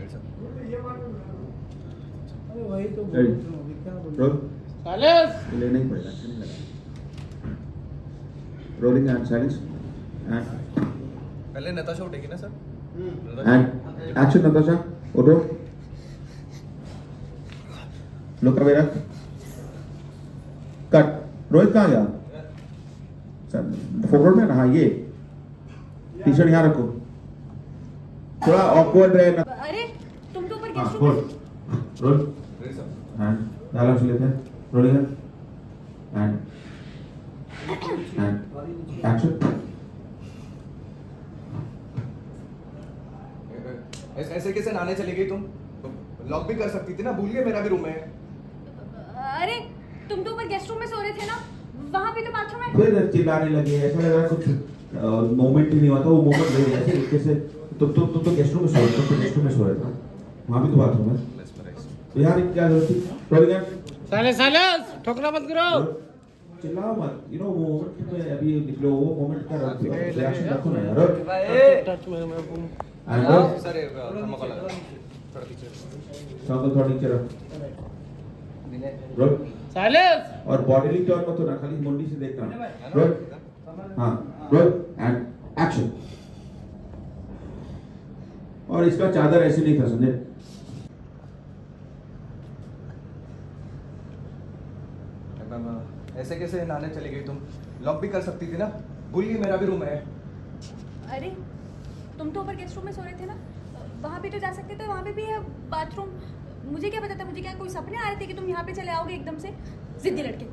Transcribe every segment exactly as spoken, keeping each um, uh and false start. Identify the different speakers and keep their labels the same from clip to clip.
Speaker 1: अरे वही तो बोल रहा हूं, क्या बोल रहा हूं?
Speaker 2: साइलेंस
Speaker 3: लेना ही पड़ेगा, अच्छा नहीं लगा। रोलिंग एंड साइलेंस एंड
Speaker 4: पहले नताशा उठेगी ना सर?
Speaker 3: एंड एक्शन नताशा उठो, लुक अवे रख, कट। रोहित कहाँ गया? फोरग्राउंड में ना, हाँ ये टी शर्ट यहाँ रखो, थोड़ा ऑकवर्ड रहे ना।
Speaker 5: अरे तुम तो ऊपर
Speaker 3: हाँ
Speaker 5: guest
Speaker 3: role
Speaker 5: room
Speaker 3: role and dialogue से लेते हैं, रोलिंग एंड एंड एक्शन।
Speaker 4: ऐसे कैसे नहाने चली गई तुम? लॉक भी कर सकती थी ना, भूल गए मेरा भी रूम है।
Speaker 5: अरे तुम तो ऊपर गेस्ट रूम में सो रहे थे ना, वहां भी तो बाथरूम है।
Speaker 3: फिर चिल्लाने लगे, ऐसा लग रहा कुछ मोमेंट ही नहीं हुआ था, वो मोमेंट नहीं हुआ ऐसे कैसे। तुम तो तुम तो गेस्ट रूम में सो रहे थे, तो गेस्ट रूम में सो रहे थे, वहां भी तो बाथरूम है। तो यार क्या जरूरत थी? रोलिंग एंड
Speaker 2: साइलेंस साइलेंस ठोकना मत करो,
Speaker 3: चिल्लाओ मत, यू नो वो मोमेंट में अभी निकलो, वो मोमेंट का रिएक्शन रखो ना यार।
Speaker 2: टच में मैं घूम
Speaker 3: एंड
Speaker 4: सर थर्मोकोल लगा थोड़ा पीछे।
Speaker 3: साउंड थोड़ा नीचे रख, रोल
Speaker 2: साइलेंस
Speaker 3: और बॉडी टर्न मत होना, खाली मुंडी से देखना। रोल हाँ रोल एंड एक्शन। और इसका चादर ऐसे नहीं था, समझे?
Speaker 4: ऐसे कैसे नहाने चली गई तुम? लॉक भी कर सकती थी ना, भूल गई मेरा भी रूम है।
Speaker 5: अरे तुम तो ऊपर गेस्ट रूम में सो रहे थे ना, वहां भी तो जा सकते थे, वहां पे भी है बाथरूम। मुझे क्या पता था, मुझे क्या कोई सपने आ रहे थे कि तुम यहाँ पे चले आओगे एकदम से? जिद्दी लड़के।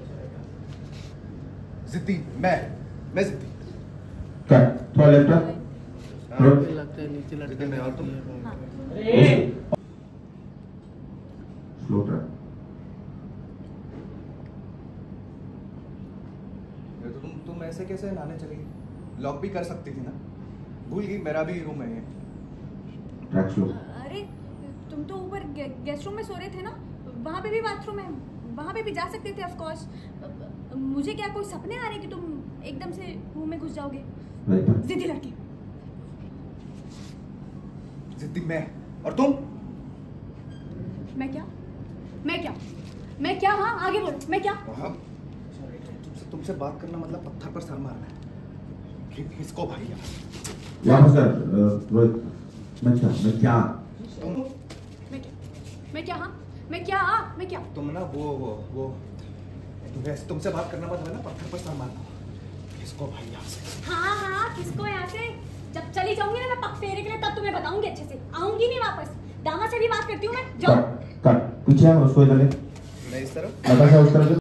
Speaker 4: जिद्दी मैं मैं जिद्दी।
Speaker 3: कट, थोड़ा लेफ्ट रोल
Speaker 2: लगता है नीचे लटके
Speaker 4: जिद्दी मैं और तुम।
Speaker 5: हाँ।
Speaker 3: Slow track.
Speaker 4: तो तुम तुम ऐसे कैसे नहाने चली गई? लॉक भी कर सकती थी ना, भूल गई मेरा भी रूम है।
Speaker 3: Track slow.
Speaker 5: अरे तुम तो ऊपर गे, गेस्ट रूम में सो रहे थे ना, वहां पे भी बाथरूम है, वहां पे भी जा सकते थे ऑफ कोर्स। मुझे क्या कोई सपने आ रहे कि तुम एकदम से रूम में घुस जाओगे? जिद्दी लड़के।
Speaker 4: जिद्दी मैं और तुम।
Speaker 5: मैं क्या मैं क्या मैं क्या हाँ आगे बोलो, मैं क्या?
Speaker 4: तुमसे तुमसे बात करना मतलब पत्थर पर सर मारना है। कि- किसको भाई यार?
Speaker 3: वापस कर रोहित। मैं क्या मैं क्या
Speaker 4: तुम
Speaker 5: मैं क्या मैं क्या हाँ मैं क्या हाँ मैं क्या?
Speaker 4: तुम ना वो वो वो वैसे तुमसे बात करना मतलब है ना पत्थर पर सर मारना। किसको भाई यहाँ से?
Speaker 5: हाँ हाँ किसको यहाँ से? जब चली जाऊंगी ना मैं पग फेरे के लिए, तब तुम्हें बताऊंगी अच्छे से। आऊंगी नहीं वापस, दामा से भी बात करती हूँ मैं। जाओ।
Speaker 3: कट कट, पीछे है उसको इधर ले,
Speaker 4: मैं इस तरफ
Speaker 3: नताशा उस तरफ।